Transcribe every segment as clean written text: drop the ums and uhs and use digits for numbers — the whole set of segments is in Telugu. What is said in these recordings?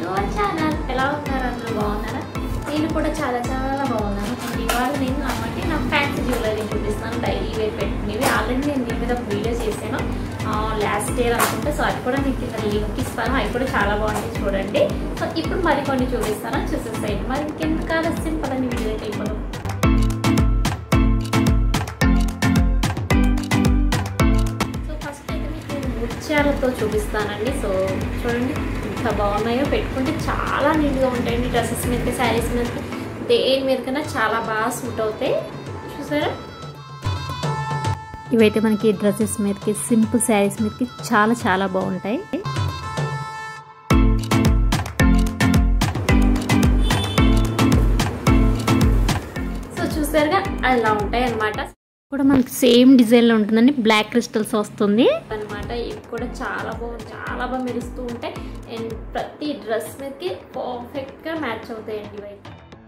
Our channel. ఎలా ఉన్నారు అందరూ? బాగున్నారా? నేను కూడా చాలా చాలా బాగున్నాను. అండ్ ఇవాళ నేను నా ఫ్యాన్సీ జ్యువెలరీ చూపిస్తాను. డైలీ వేర్ పెట్టుకునేవి ఆల్రెడీ నేను మీ మీద వీడియో చేశాను లాస్ట్ ఇయర్ అనుకుంటే. సో అది కూడా మీకు ఇక్కడ లింక్ ఇస్తాను. అవి కూడా చాలా బాగుంటాయి చూడండి. సో ఇప్పుడు మరికొన్ని చూపిస్తాను, చూసేస్తాయి. మరి ఇంకెందుకు ఆలస్యం పదని వీడియోకి వెళ్ళిపోదాం. ముత్యాలతో చూపిస్తానండి. సో చూడండి ఎంత బాగున్నాయో. పెట్టుకుంటే చాలా నీట్గా ఉంటాయండి. డ్రెస్సెస్ మీదకి, శారీస్ మీదకి, దేని మీదకైనా చాలా బాగా సూట్ అవుతాయి. చూసారా, ఇవైతే మనకి డ్రెస్సెస్ మీదకి, సింపుల్ శారీస్ మీదకి చాలా చాలా బాగుంటాయి. సో చూసారుగా అలా ఉంటాయి అన్నమాట. కూడా మనకి సేమ్ డిజైన్లో ఉంటుందండి. బ్లాక్ క్రిస్టల్స్ వస్తుంది అనమాట. ఇవి కూడా చాలా బాగా మెరుస్తూ ఉంటాయి. అండ్ ప్రతి డ్రెస్ మీదకి పర్ఫెక్ట్గా మ్యాచ్ అవుతాయండి ఇవి.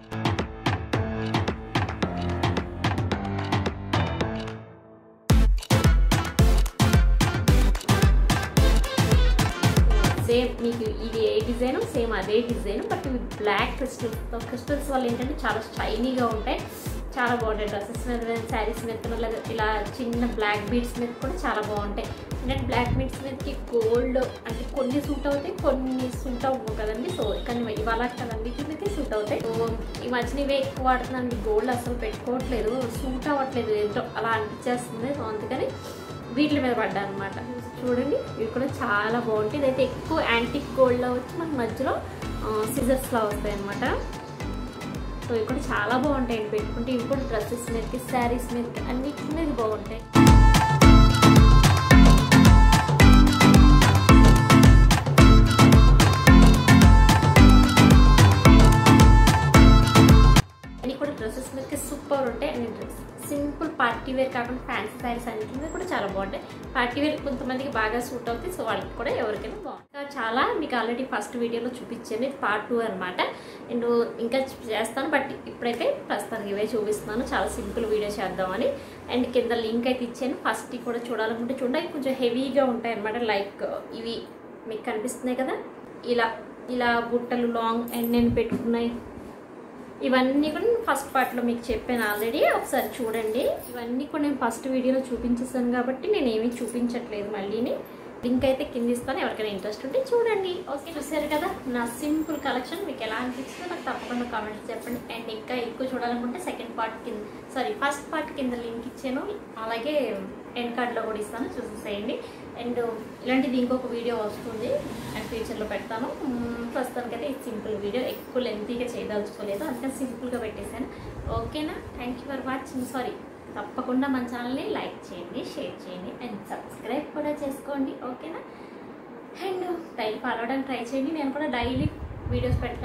సేమ్ మీకు ఇది ఏ డిజైన్, సేమ్ అదే డిజైన్, బట్ ఇవి బ్లాక్ క్రిస్టల్స్ వల్ల ఏంటంటే చాలా షైనీగా ఉంటాయి. చాలా బాగుంటాయి. డ్రెస్సెస్ మీద, శారీస్ మీద, ఇలా చిన్న బ్లాక్ బీడ్స్ మీద కూడా చాలా బాగుంటాయి. అంటే బ్లాక్ బీడ్స్ మీదకి గోల్డ్ అంటే కొన్ని సూట్ అవుతాయి, కొన్ని సూట్ అవ్వవు కదండి. సో కానీ ఇవాళ కదండి మీదకి సూట్ అవుతాయి. సో ఈ మధ్యన ఇవే ఎక్కువ వాడుతున్నాను. గోల్డ్ అసలు పెట్టుకోవట్లేదు, సూట్ అవ్వట్లేదు, ఏంటో అలా అనిపించేస్తుంది. సో అందుకని వీటి మీద పడ్డా అనమాట. చూడండి ఇవి కూడా చాలా బాగుంటాయి. ఇదైతే ఎక్కువ యాంటిక్ గోల్డ్లో వచ్చి మనకి మధ్యలో సిజర్స్లా వస్తాయి అనమాట. సో ఇవి కూడా చాలా బాగుంటాయండి పెట్టుకుంటే. ఇవి కూడా డ్రెస్సెస్ మీదకి, శారీస్ మీదకి, అన్నిటి మీద బాగుంటాయి. అన్ని కూడా డ్రెస్సెస్ మీదకి సూపర్ ఉంటాయి. అన్ని డ్రెస్ సింపుల్ పార్టీ వేర్ కాకుండా ఫ్యాన్సీ శారీస్ అన్నింటి మీద కూడా చాలా బాగుంటాయి. పార్టీ వేర్ కొంతమందికి బాగా సూట్ అవుతాయి. సో వాళ్ళకి కూడా ఎవరికైనా బాగుంటుంది. చాలా మీకు ఆల్రెడీ ఫస్ట్ వీడియోలో చూపించాను. ఇది పార్ట్ 2 అనమాట. అండ్ ఇంకా చేస్తాను, బట్ ఇప్పుడైతే ప్రస్తుతానికి ఇవే చూపిస్తున్నాను. చాలా సింపుల్ వీడియో చేద్దామని. అండ్ కింద లింక్ అయితే ఇచ్చాను. ఫస్ట్ కూడా చూడాలనుకుంటే చూడండి. కొంచెం హెవీగా ఉంటాయి అనమాట. లైక్ ఇవి మీకు కనిపిస్తున్నాయి కదా, ఇలా బుట్టలు లాంగ్ అండ్ నేను పెట్టుకున్నాయి. ఇవన్నీ కూడా నేను ఫస్ట్ పార్ట్లో మీకు చెప్పాను ఆల్రెడీ, ఒకసారి చూడండి. ఇవన్నీ కూడా నేను ఫస్ట్ వీడియోలో చూపించేస్తాను కాబట్టి నేను ఏమీ చూపించట్లేదు. మళ్ళీని లింక్ అయితే కింద ఇస్తాను, ఎవరికైనా ఇంట్రెస్ట్ ఉంటే చూడండి. ఓకే, చూసారు కదా నా సింపుల్ కలెక్షన్. మీకు ఎలా అనిపిస్తుందో నాకు తప్పకుండా కామెంట్స్ చెప్పండి. అండ్ ఇంకా ఎక్కువ చూడాలనుకుంటే ఫస్ట్ పార్ట్ కింద లింక్ ఇచ్చాను, అలాగే ఎండ్ కార్డ్లో కూడా ఇస్తాను, చూసేసేయండి. అండ్ ఇలాంటిది ఇంకొక వీడియో వస్తుంది, అండ్ ఫ్యూచర్లో పెడతాను. ప్రస్తుతానికైతే ఇది సింపుల్ వీడియో, ఎక్కువ లెంతీగా చేయదలుచుకోలేదు, అందుకని సింపుల్గా పెట్టేశాను. ఓకేనా? Thank you for watching. తప్పకుండా మన ఛానల్ని లైక్ చేయండి, షేర్ చేయండి, అండ్ సబ్స్క్రైబ్ కూడా చేసుకోండి. ఓకేనా? అండ్ డైలీ ఫాలో అవడానికి ట్రై చేయండి. నేను కూడా డైలీ వీడియోస్ పెడతాను.